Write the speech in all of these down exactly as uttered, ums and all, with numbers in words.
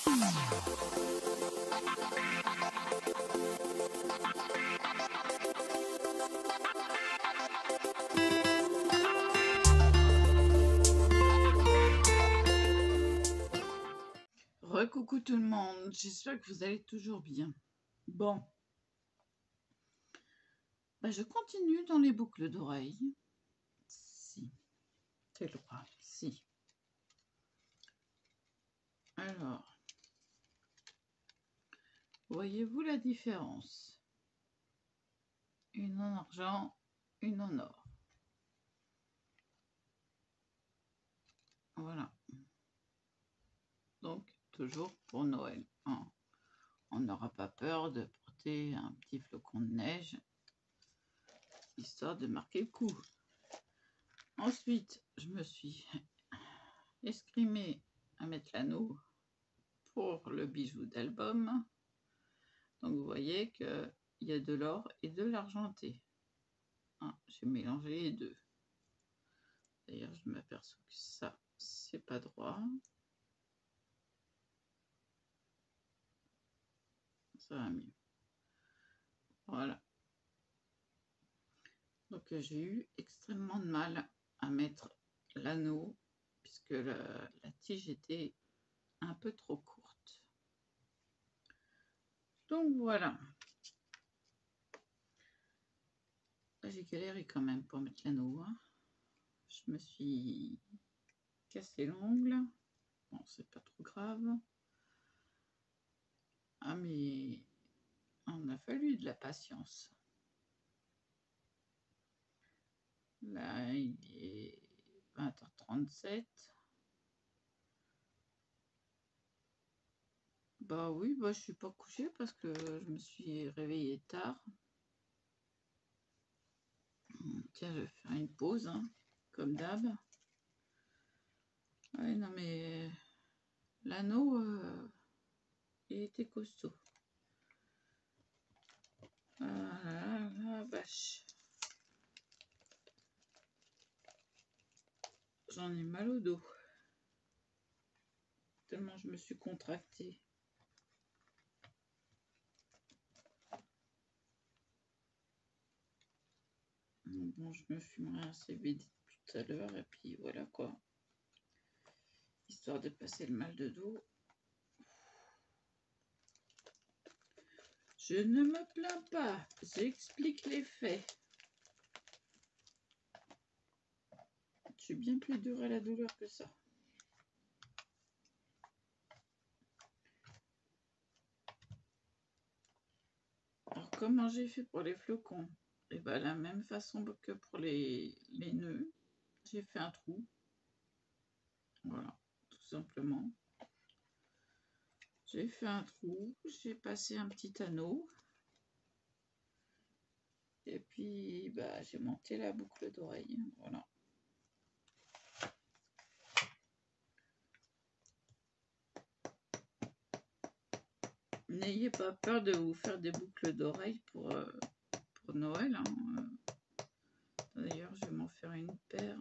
Coucou tout le monde, j'espère que vous allez toujours bien. Bon, bah, je continue dans les boucles d'oreilles. Si, c'est le bras, si. Alors, voyez-vous la différence? Une en argent, une en or. Voilà. Donc, toujours pour Noël. Hein. On n'aura pas peur de porter un petit flocon de neige, histoire de marquer le coup. Ensuite, je me suis escrimée à mettre l'anneau pour le bijou d'album. Donc, vous voyez qu'il y a de l'or et de l'argenté. Hein, j'ai mélangé les deux. D'ailleurs, je m'aperçois que ça, c'est pas droit. Ça va mieux. Voilà. Donc, j'ai eu extrêmement de mal à mettre l'anneau puisque la, la tige était un peu trop courte. Donc, voilà. J'ai galéré quand même pour mettre l'anneau. Hein. Je me suis cassé l'ongle. Bon, c'est pas trop grave. Ah, mais on a fallu de la patience. Là, il est vingt heures trente-sept. Bah oui, bah je suis pas couchée parce que je me suis réveillée tard. Tiens, je vais faire une pause, hein, comme d'hab. Ouais, non mais l'anneau, euh, il était costaud. Ah la vache. J'en ai mal au dos. Tellement je me suis contractée. Bon, je me fumerai un C B D depuis tout à l'heure et puis voilà quoi. Histoire de passer le mal de dos. Je ne me plains pas, j'explique les faits. Je suis bien plus dure à la douleur que ça. Alors, comment j'ai fait pour les flocons? Et bien, la même façon que pour les, les nœuds, j'ai fait un trou. Voilà, tout simplement. J'ai fait un trou, j'ai passé un petit anneau. Et puis, bah, j'ai monté la boucle d'oreille. Voilà. N'ayez pas peur de vous faire des boucles d'oreilles pour, euh, pour Noël. Hein. D'ailleurs, je vais m'en faire une paire.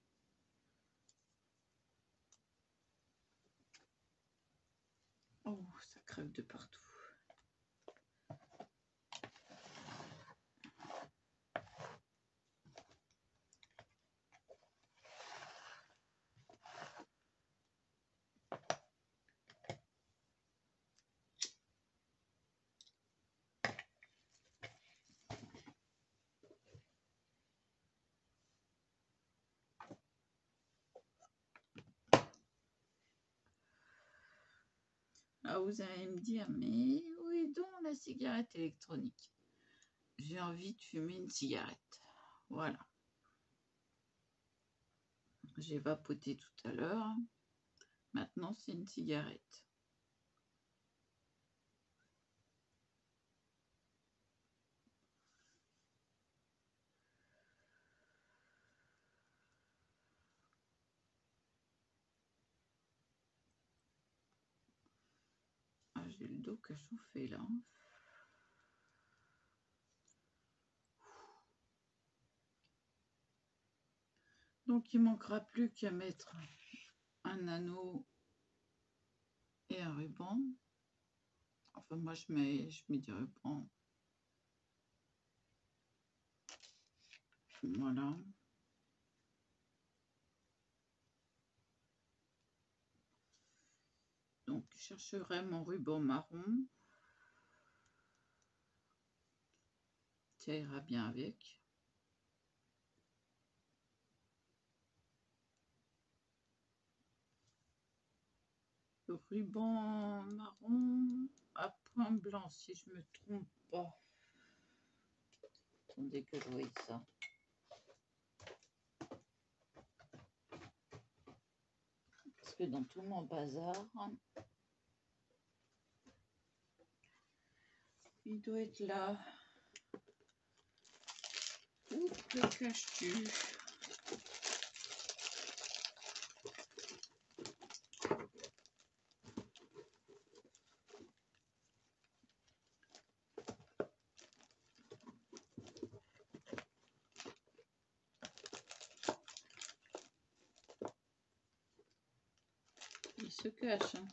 Oh, ça crève de partout. Ah, vous allez me dire, mais oui, donc la cigarette électronique. J'ai envie de fumer une cigarette. Voilà. J'ai vapoté tout à l'heure. Maintenant, c'est une cigarette. Ah, j'ai le dos qui a chauffé là. Donc, il manquera plus qu'à mettre un anneau et un ruban. Enfin, moi, je mets, je mets du ruban. Voilà. Donc, je chercherai mon ruban marron. Ça ira bien avec. Le ruban marron à point blanc, si je me trompe pas. Attendez que je voie ça. Parce que dans tout mon bazar, il doit être là. Où te caches-tu? Il se cache. Hein.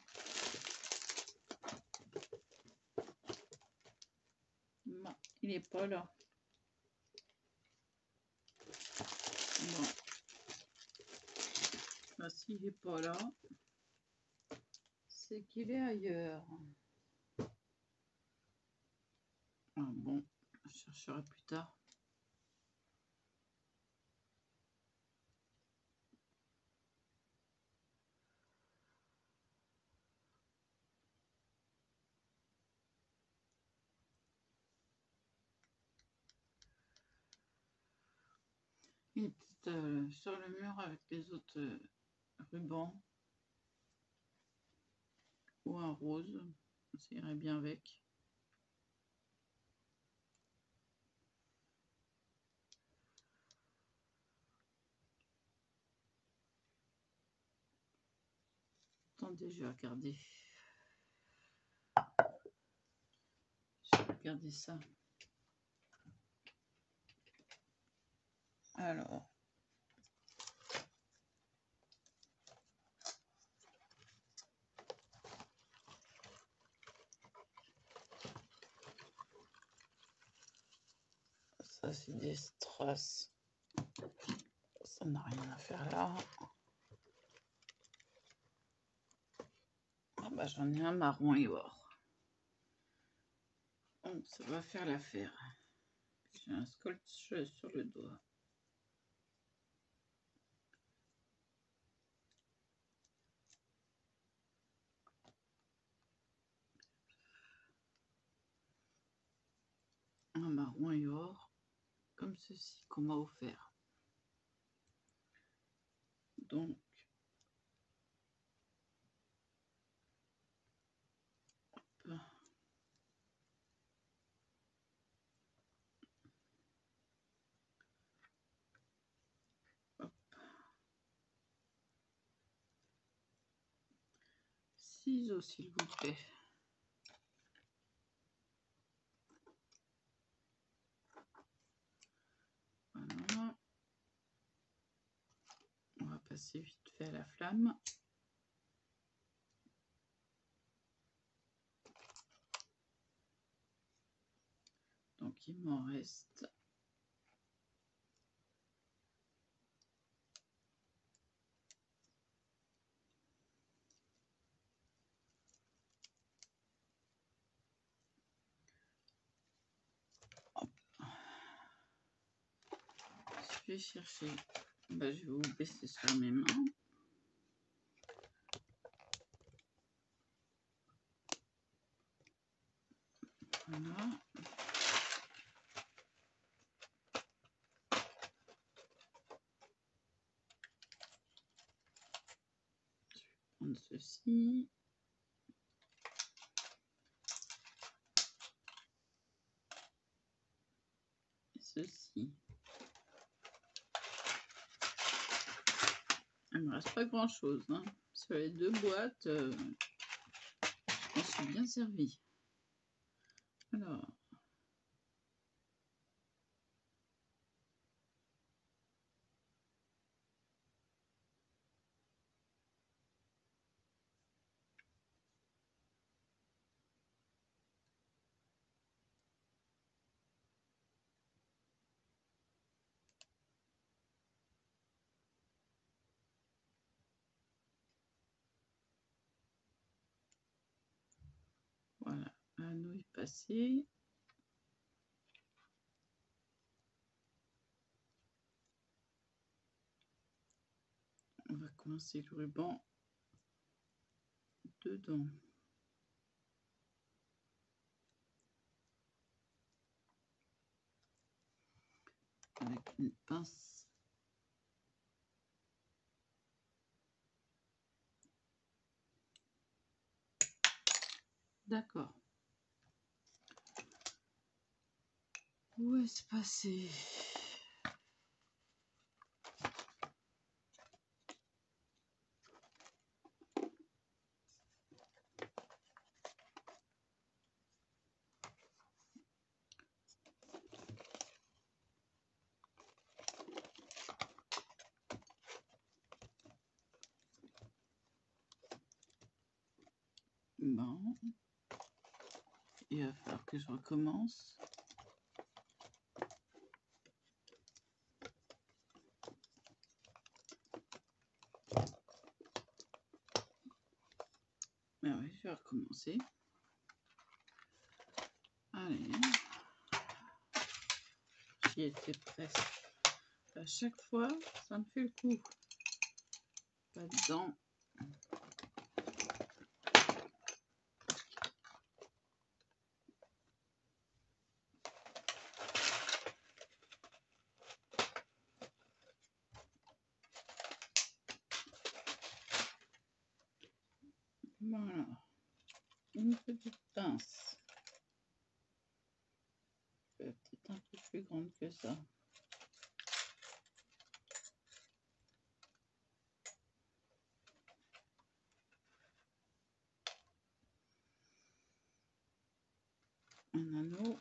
Non, il n'est pas là. Bon. Bah, s'il n'est pas là, c'est qu'il est ailleurs. Ah bon, je chercherai plus tard. Il est peut-être euh, sur le mur avec les autres euh, rubans. Ou un rose, ça irait bien avec. Attendez, je vais regarder. Je vais regarder ça. Alors. Ça, c'est des strass. Ça n'a rien à faire là. Ah bah, j'en ai un marron et or. Donc, ça va faire l'affaire. J'ai un scotch sur le doigt. Un marron et or, comme ceci, qu'on m'a offert. Donc, hop. Hop. Ciseaux, s'il vous plaît. Voilà. On va passer vite fait à la flamme. Donc, il m'en reste hop. Je vais chercher. Bah, je vais vous baisser sur mes mains. Voilà. Je vais prendre ceci. Et ceci. Il ne me reste pas grand chose. Hein. Sur les deux boîtes, euh, je m'en suis bien servi. Alors. l'anneau est passé. On va coincer le ruban dedans. Avec une pince. D'accord. Où est-ce passé? Bon. Il va falloir que je recommence. Ah oui, je vais recommencer. Allez. J'y étais presque. À chaque fois, ça me fait le coup. Pas dedans. Voilà. Une petite pince. Peut-être un peu plus grande que ça. Un anneau.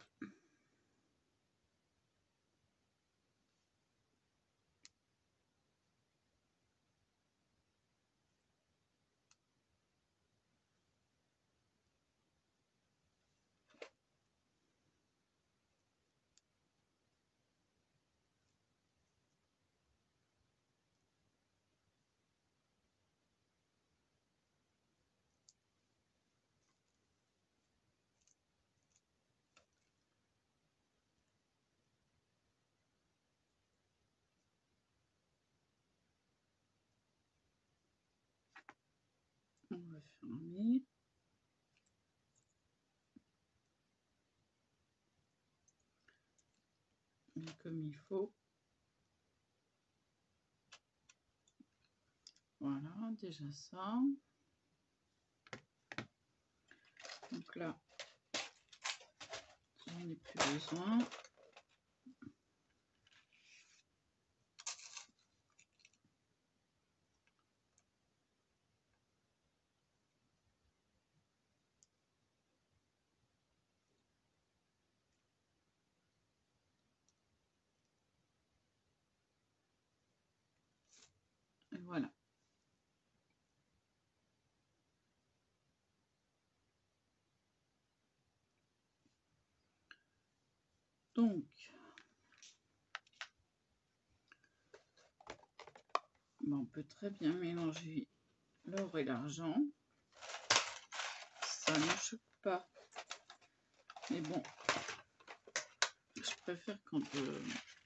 On va fermer. Et comme il faut. Voilà, déjà ça. Donc là, j'en ai plus besoin. Et voilà. Donc, bon, on peut très bien mélanger l'or et l'argent. Ça ne choque pas. Mais bon, je préfère quand, euh,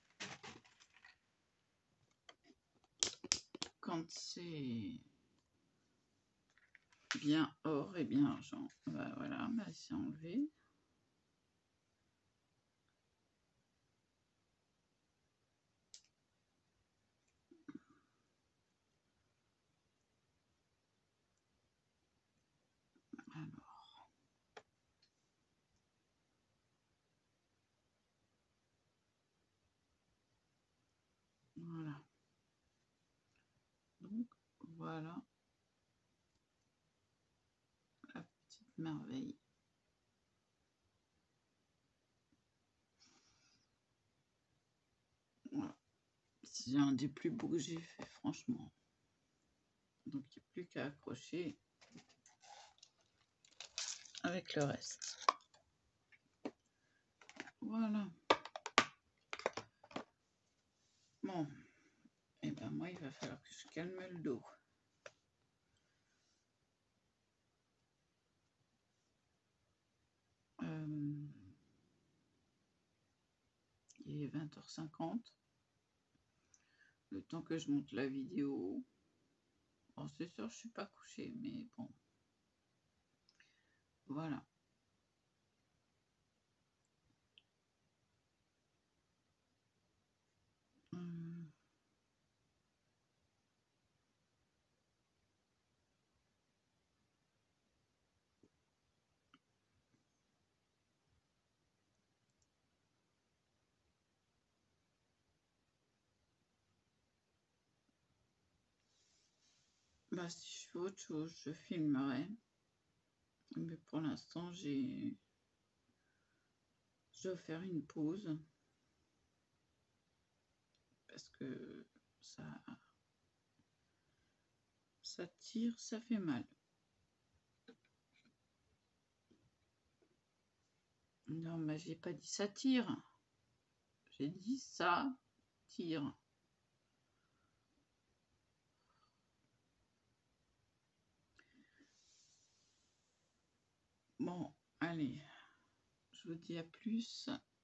quand c'est bien or et bien argent. Bah, voilà, bah, c'est enlevé. Alors, voilà. Donc, voilà la petite merveille. Voilà. C'est un des plus beaux que j'ai fait, franchement. Donc, il n'y a plus qu'à accrocher avec le reste. Voilà. Bon. Et ben moi, il va falloir que je calme le dos. Euh, est vingt heures cinquante. Le temps que je monte la vidéo. Bon, c'est sûr, je suis pas couchée, mais bon. Voilà. Hum. Bah, si je fais autre chose, je filmerai. Mais pour l'instant, j'ai... Je dois faire une pause. Parce que ça... Ça tire, ça fait mal. Non, mais j'ai pas dit ça tire. J'ai dit ça tire. Bon, allez. Je vous dis à plus.